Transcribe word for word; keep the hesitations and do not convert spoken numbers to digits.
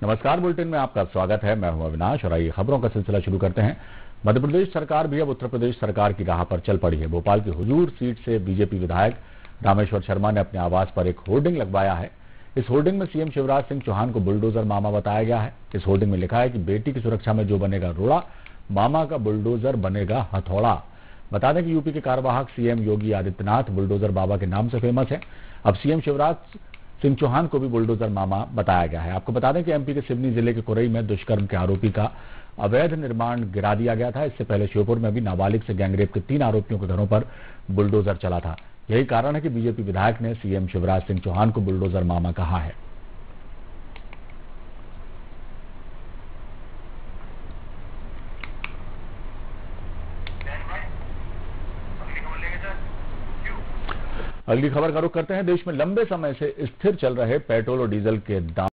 नमस्कार, बुलेटिन में आपका स्वागत है। मैं हूं अविनाश और आइए खबरों का सिलसिला शुरू करते हैं। मध्य प्रदेश सरकार भी अब उत्तर प्रदेश सरकार की राह पर चल पड़ी है। भोपाल की हुजूर सीट से बीजेपी विधायक रामेश्वर शर्मा ने अपने आवास पर एक होर्डिंग लगवाया है। इस होर्डिंग में सीएम शिवराज सिंह चौहान को बुलडोजर मामा बताया गया है। इस होर्डिंग में लिखा है कि बेटी की सुरक्षा में जो बनेगा रोड़ा, मामा का बुलडोजर बनेगा हथौड़ा। बता दें कि यूपी के कार्यवाहक सीएम योगी आदित्यनाथ बुलडोजर बाबा के नाम से फेमस है। अब सीएम शिवराज सिंह चौहान को भी बुलडोजर मामा बताया गया है। आपको बता दें कि एमपी के सिवनी जिले के कुरई में दुष्कर्म के आरोपी का अवैध निर्माण गिरा दिया गया था। इससे पहले श्योपुर में भी नाबालिग से गैंगरेप के तीन आरोपियों के घरों पर बुलडोजर चला था। यही कारण है कि बीजेपी विधायक ने सीएम शिवराज सिंह चौहान को बुलडोजर मामा कहा है। अगली खबर का रुख करते हैं। देश में लंबे समय से स्थिर चल रहे पेट्रोल और डीजल के दाम